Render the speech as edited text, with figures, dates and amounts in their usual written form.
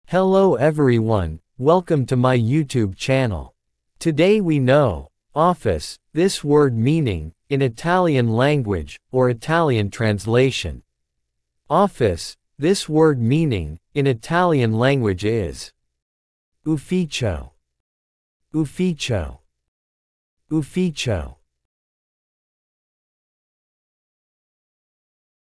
Hello everyone, welcome to my YouTube channel. Today we know, office, this word meaning, in Italian language, or Italian translation. Office, this word meaning, in Italian language is ufficio. Ufficio. Ufficio.